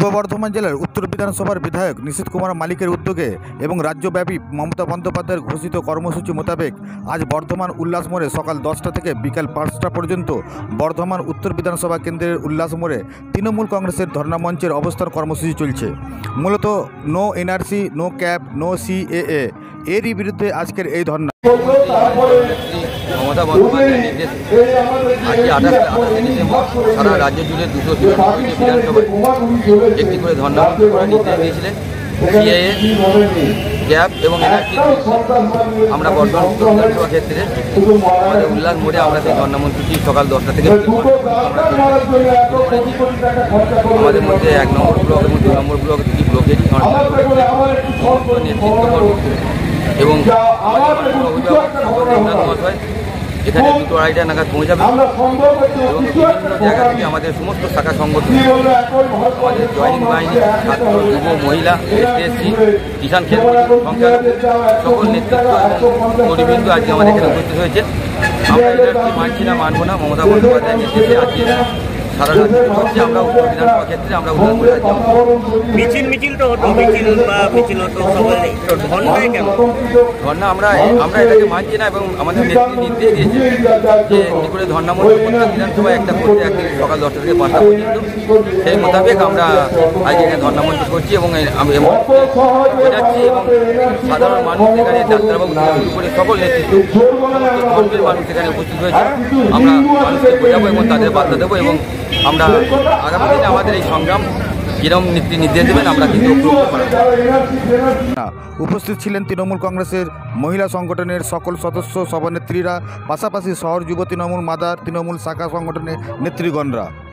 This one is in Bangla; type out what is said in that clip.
পূর্ব বর্ধমান জেলার উত্তর বিধানসভার বিধায়ক নিশীথ কুমার মালিকের উদ্যোগে এবং রাজ্যব্যাপী মমতা বন্দ্যোপাধ্যায়ের ঘোষিত কর্মসূচি মোতাবেক আজ বর্ধমান উল্লাস মোড়ে সকাল 10টা থেকে বিকাল 5টা পর্যন্ত বর্ধমান উত্তর বিধানসভা কেন্দ্রের উল্লাস মোড়ে তৃণমূল কংগ্রেসের ধর্ণা মঞ্চের অবস্থান কর্মসূচি চলছে। মূলত no NRC, no CAB, no CAA এরই বিরুদ্ধে আজকের এই ধর্ণা। মমতা বন্দ্যোপাধ্যায়ের নির্দেশে আজকে 28 ডিসেম্বর সারা রাজ্য জুড়ে 293টি বিধানসভায় একটি করে ধর্ণা করার নির্দেশ দিয়েছিলেন। সিএএ, ক্যাব এবং এনআরসি আমরা বর্ধমান উত্তর বিধানসভা ক্ষেত্রে আমাদের উল্লাস মোড়ে আমরা সেই ধর্ণা মঞ্চটি সকাল 10টা থেকে আমাদের মধ্যে 1 নম্বর ব্লক এবং 2 নম্বর ব্লক দুটি ব্লকের নেতৃত্ব এবং অভিভাবক এখানে 2:30 নাগাদ পৌঁছাবে এবং বিভিন্ন জায়গা থেকে আমাদের সমস্ত শাখা সংগঠন, আমাদের জয়েনিং বাহিনী, ছাত্র, যুব, মহিলা, এসটি, কিষাণ ক্ষেত্র সংখ্যালঘু সকল নেতৃত্ব এবং কর্মীবৃন্দ আজকে আমাদের এখানে উপস্থিত হয়েছে। আমরা এনআরসি মানছি না, মানব না। মমতা বন্দ্যোপাধ্যায়ের নির্দেশে আজকে সারা রাজ্য হচ্ছে আমরা উত্তর বিধানসভা ক্ষেত্রে আমরা উল্লাস করে মিছিল তো হতো, মিছিল হতো ধর্ণা আমরা এটাকে মানছি না এবং আমাদের নেত্রী নির্দেশ দিয়েছে যে একটি করে ধর্ণা মঞ্চ প্রত্যেক বিধানসভায় একটা করতে, একদিন সকাল 10টা থেকে 5টা পর্যন্ত। সেই মোতাবেক আমরা আজকে এখানে ধর্ণা মঞ্চ করছি এবং আমি বোঝাচ্ছি এবং সাধারণ মানুষ এখানে ডাক্তারবাবু শুরু করে সকল নেতৃত্ব ধর্মের মানুষ এখানে উপস্থিত হয়েছে। আমরা মানুষকে বোঝাবো এবং তাদের বার্তা দেবো এবং আমরা আগামী দিনে আমাদের এই সংগ্রাম যেরকম নির্দেশ দেবেন আমরা কিন্তু উপস্থিত ছিলেন তৃণমূল কংগ্রেসের মহিলা সংগঠনের সকল সদস্য, সভানেত্রীরা, পাশাপাশি শহর যুব তৃণমূল মাদার তৃণমূল শাখা সংগঠনের নেতৃগণরা।